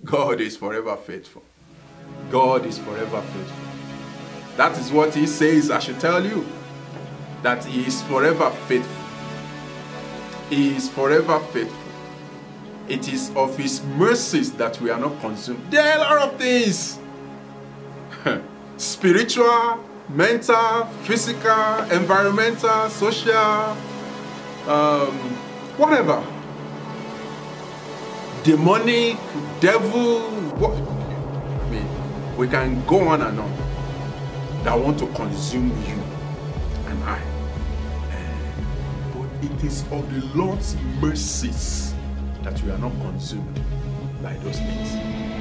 God is forever faithful. God is forever faithful. That is what he says I should tell you. That he is forever faithful. He is forever faithful. It is of his mercies that we are not consumed. There are a lot of things. Spiritual, mental, physical, environmental, social, whatever. Demonic, devil, what? I mean, we can go on and on. That want to consume you and I. But it is of the Lord's mercies that we are not consumed by those things.